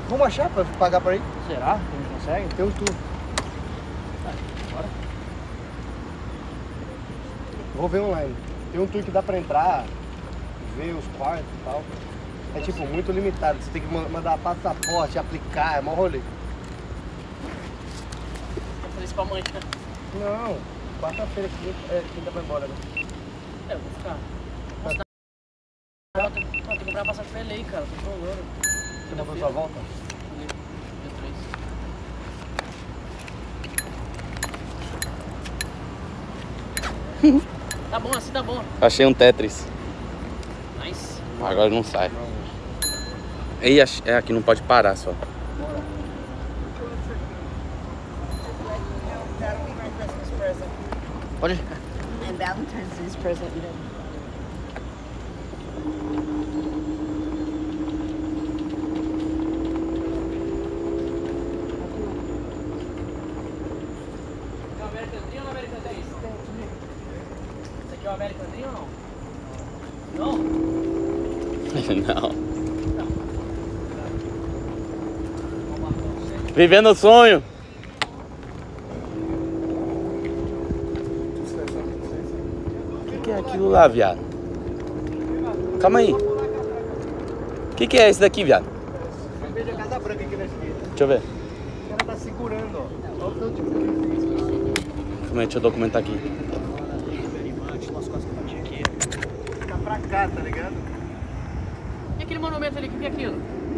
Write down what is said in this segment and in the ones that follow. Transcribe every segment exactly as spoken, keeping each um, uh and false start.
Vamos achar pra pagar pra ir? Será? Que a gente consegue? Tem um tour. Ah, bora. Vou ver online. Tem um tour que dá pra entrar, ver os quartos e tal. É tipo muito limitado. Você tem que mandar passaporte, aplicar, é mó rolê. Vou fazer isso pra amanhã, né? Não, quarta-feira que é, quinta vai embora, né? É, eu vou ficar. Nossa, eu tenho que comprar passagem pra L A, cara. Tô trolando. Você mandou sua volta? Dia três. Tá bom, assim tá bom. Achei um Tetris. Nice. Agora não sai. Ei, é aqui, não pode parar só. Pode ir. And Valentine's Day's present, you know. American Dream ou American Days? Esse aqui é o American Dream ou não? Não? Não. Vivendo o sonho. O que, que é aquilo lá, viado? Calma aí. O que, que é esse daqui, viado? Eu vejo a Casa Branca aqui na esquerda. Deixa eu ver. O cara tá segurando, ó. Olha o tanto de polícia. Calma aí, deixa eu documentar aqui. Tá pra cá, tá ligado? E aquele monumento ali, o que, que é aquilo?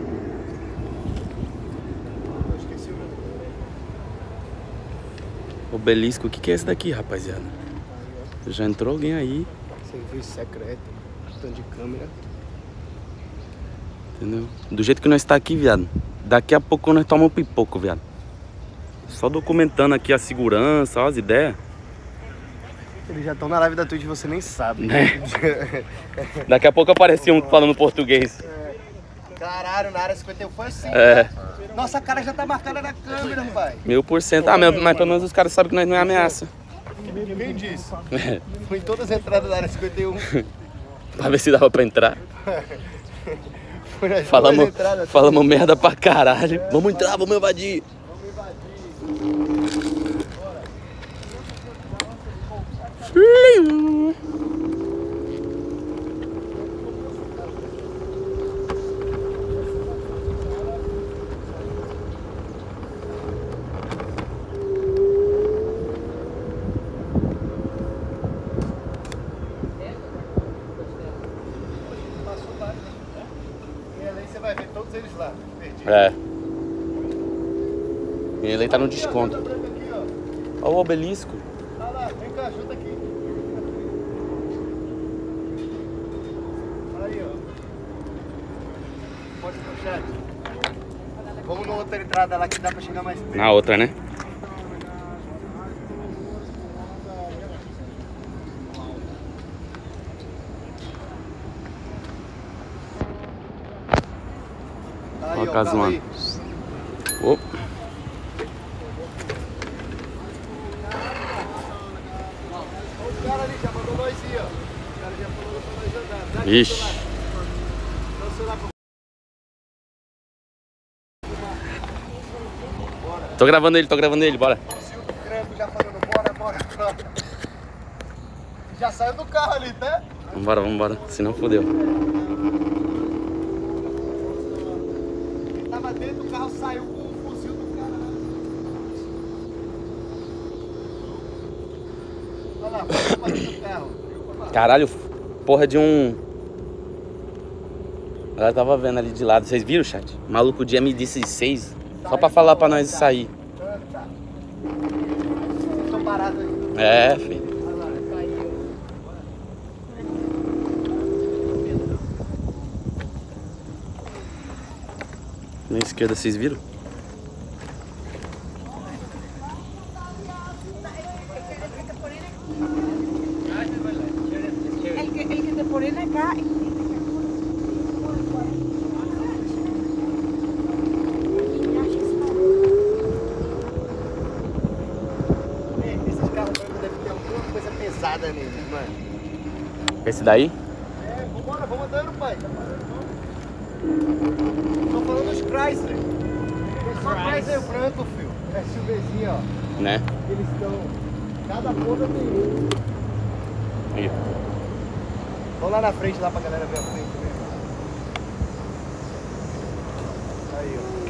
Eu esqueci o nome. Obelisco, o que, que é esse daqui, rapaziada? Já entrou alguém aí, Serviço secreto, tanto de câmera. entendeu? Do jeito que nós tá aqui, viado. Daqui a pouco nós tomamos um pipoco, viado. Só documentando aqui a segurança, ó, as ideias. Eles já estão na live da Twitch e você nem sabe. Né? Daqui a pouco aparecia um falando português. Caralho, na área cinquenta e um foi assim. É. Né? Nossa cara já tá marcada na câmera, pai. Mil por cento. Ah, mas, mas pelo menos os caras sabem que nós não é ameaça. Quem disse? Foi em todas as entradas da área cinquenta e um. Pra ver se dava pra entrar. Foi nas Falamos, duas entradas. falamos merda pra caralho. Vamos entrar, vamos invadir. E aí você vai ver todos eles lá. Perdido. É. E ele tá no desconto. Casa Branca aqui, ó. Olha o obelisco. Tá lá, vem cá, ajuda aqui. Aí, ó. Pode ir pro chat. Vamos na outra entrada lá que dá pra chegar mais perto. Na outra, né? Aí, Ó, ó, caso carro lá. aí. Opa. Ó, o cara ali já mandou nós ir, ó. O cara já falou pra nós andar. Dá Ixi. seu celular. Dá o celular pra... Tô gravando ele, tô gravando ele, bora. O Silvio Crampo já falando, bora, bora, bora. Já saiu do carro ali, tá? Vambora, vambora. Senão fodeu. Ele tava dentro do carro, saiu com o fuzil do cara lá. Olha lá, foi pra dentro do carro. Caralho, porra de um... Ela tava vendo ali de lado, vocês viram, chat? Maluco de M dezesseis. Só pra falar pra nós sair. Tá. Tô parado aí. É, filho. Na esquerda, vocês viram? El que, el que te ponen acá. Esses carros brancos devem ter alguma coisa pesada neles, mano. Esse daí? É, vambora, vamos andando, pai. Tô falando dos Chrysler. Mas é branco, filho. É chuvezinho, ó. Né? Eles estão... Cada ponta tem um. Aí. Vamos lá na frente, lá pra galera ver a frente mesmo. Aí, ó.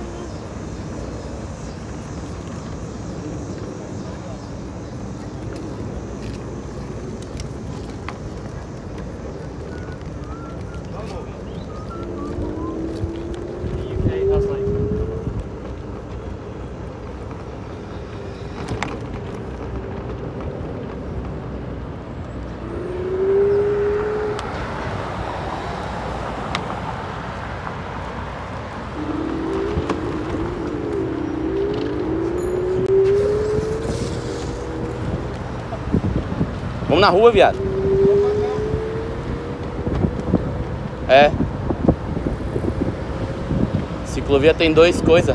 Vamos na rua, viado. É. Ciclovia tem dois coisas.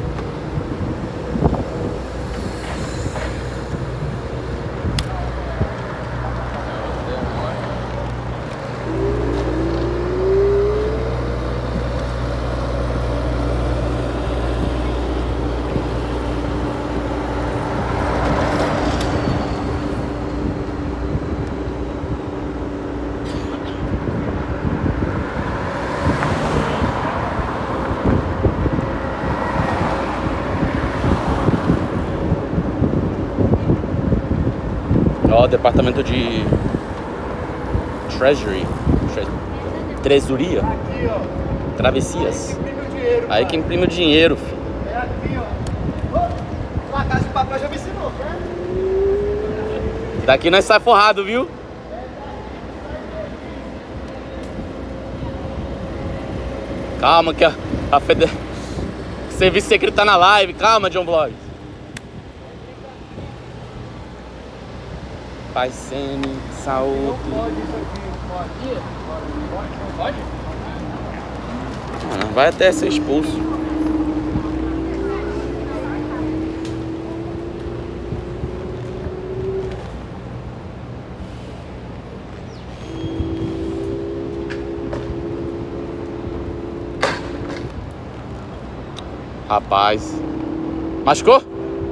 Ó, departamento de Treasury, Tre... Tresoria, Aqui, ó. Travessias. Imprime o dinheiro. Aí que imprime o dinheiro, filho. É aqui, ó. Ô, a Casa de Papel já me ensinou, né? Daqui nós sai forrado, viu? Calma que a, a fede... o serviço secreto tá na live. Calma, John Vlogs. Paisene, saúde. Pode isso aqui, pode. Não pode? Mano, vai até ser expulso. Rapaz. Machucou?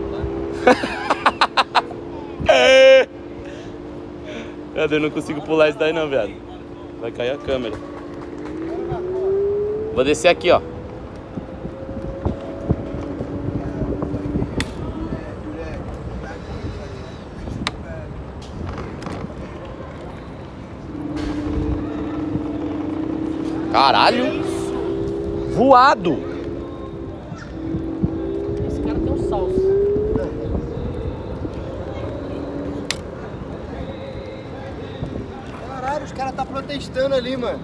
É. Eu não consigo pular isso daí não, viado. Vai cair a câmera. Vou descer aqui, ó. Caralho. Voado. Esse cara tem um salso. Caralho, os caras tá protestando ali, mano.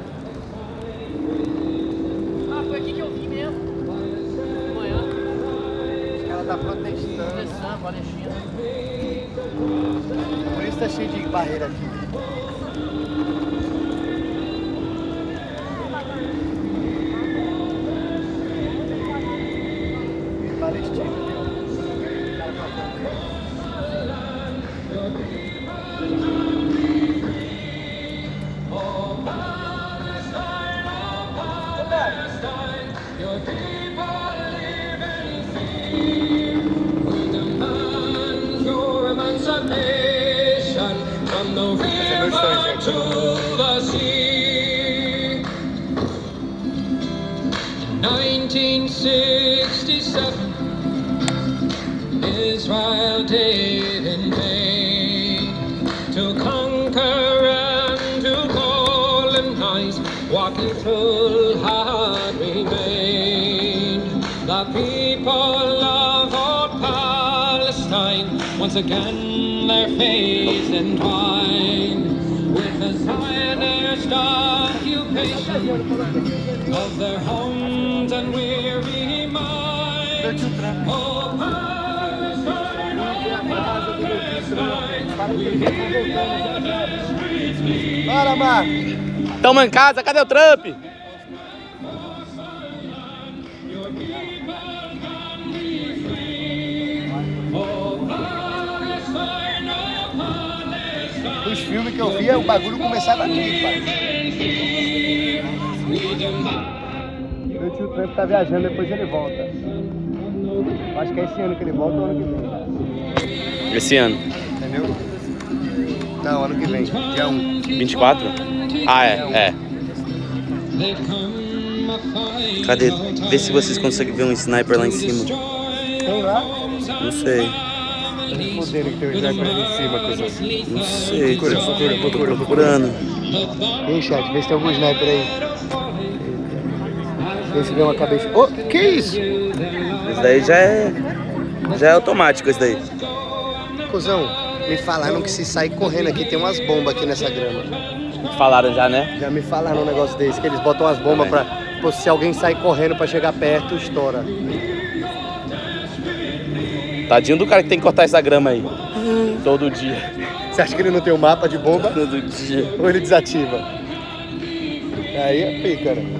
Ah, foi aqui que eu vi mesmo. De manhã. Os caras tá protestando. Protestando, Palestina. Por isso tá cheio de barreira aqui. Palestina, viu? nineteen sixty-seven, Israel did invade to conquer and to colonize. Walking through hard remained the people of old Palestine. Once again their fates entwined with the Zionist occupation of their homes and weary minds. Oh, Palestine, oh, Palestine, we hear the streets beat. Bora, Marcos! Tamo em casa, cadê o Trump? Os filmes que eu vi, o bagulho começava aqui, pai. Meu tio Trump tá viajando, depois ele volta. Eu acho que é esse ano que ele volta ou ano que vem. Esse ano. Entendeu? Não, ano que vem. Dia um. vinte e quatro? Ah, é, é. Cadê? Vê se vocês conseguem ver um sniper lá em cima. Tem lá? Não sei. Fudendo que tem um sniper ali em cima, coisa. Não sei. Procura, procura, procura, Tô procurando. E aí, chat, vê se tem algum sniper aí. Vê se vê uma cabeça. Ô, oh, que isso? Esse daí já é. Já é automático esse daí. Cusão, me falaram que se sair correndo aqui tem umas bombas aqui nessa grama. Falaram já, né? Já me falaram um negócio desse, que eles botam umas bombas pra, pra se alguém sair correndo pra chegar perto, estoura. Tadinho do cara que tem que cortar essa grama aí. Todo dia. Você acha que ele não tem um mapa de bomba? Todo dia. Ou ele desativa? Aí é pica, né?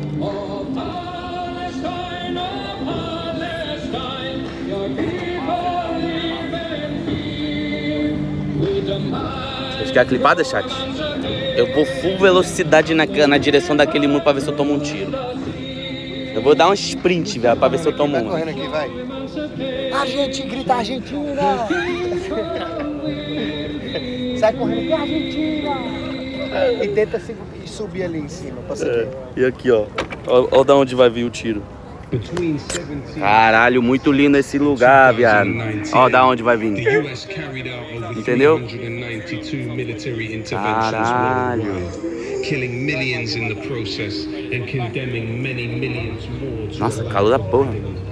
Vocês querem clipada, chat? Eu vou full velocidade na, na direção daquele muro pra ver se eu tomo um tiro. Eu vou dar um sprint, velho, pra ver se eu tomo Vai um. correndo aqui, vai. A gente grita Argentina! Sai correndo aqui, Argentina! E tenta se, subir ali em cima pra você ver. E aqui, ó. Ó, ó da onde vai vir o tiro. Caralho, muito lindo esse lugar, viado. Ó, da onde vai vir. Entendeu? Caralho. Nossa, calor da porra.